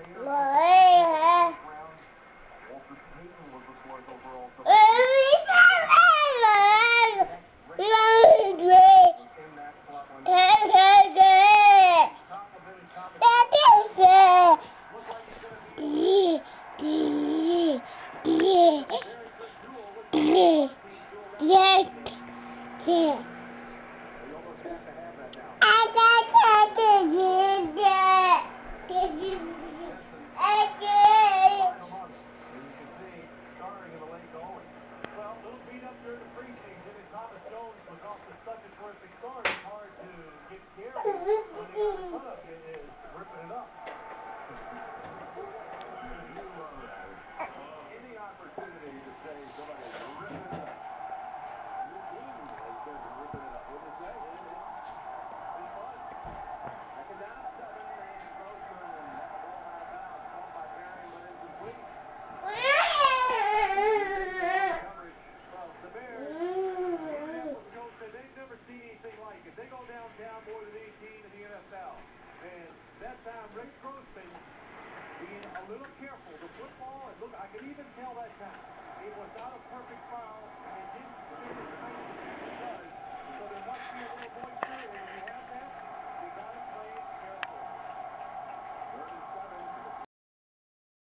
Yeah. Well, a little beat up during the preseason, and Thomas Jones was off to such a terrific start. It's hard to get carried when the guy in front of you is ripping it up. You love that. Any opportunity to say somebody's ripping it up. Your team has been ripping it up. What do you say? It's fun. Second down, 7, and Grossman, and that ball out of bounds. Caught by Barry, but incomplete. They've never seen anything like it. They go downtown more than any team in the NFL. And that time, Rex Grossman being a little careful. The football, and look, I can even tell that time. It was not a perfect foul. It didn't spin as tight as it does. So there must be a little moisture. And when you have